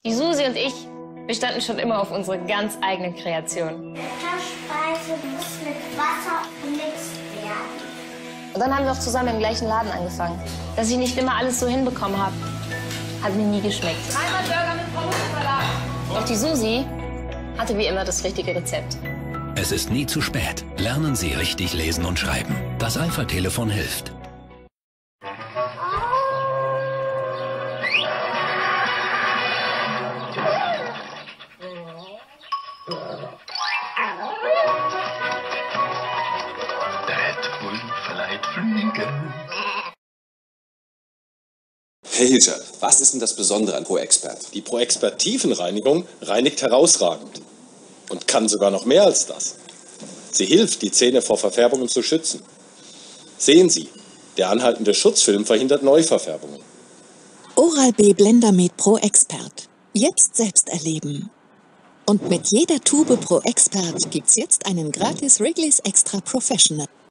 Die Susi und ich, wir standen schon immer auf unsere ganz eigene Kreation. Blätterspeise muss mit Wasser gemixt werden. Und dann haben wir auch zusammen im gleichen Laden angefangen. Dass ich nicht immer alles so hinbekommen habe, hat mir nie geschmeckt. Einmal Burger mit Pommes und Salat. Doch die Susi hatte wie immer das richtige Rezept. Es ist nie zu spät. Lernen Sie richtig lesen und schreiben. Das Alpha-Telefon hilft. Herr Hilscher, was ist denn das Besondere an ProExpert? Die ProExpert-Tiefenreinigung reinigt herausragend und kann sogar noch mehr als das. Sie hilft, die Zähne vor Verfärbungen zu schützen. Sehen Sie, der anhaltende Schutzfilm verhindert Neuverfärbungen. Oral-B Blendermed ProExpert. Jetzt selbst erleben. Und mit jeder Tube ProExpert gibt's jetzt einen gratis Wrigley's Extra Professional.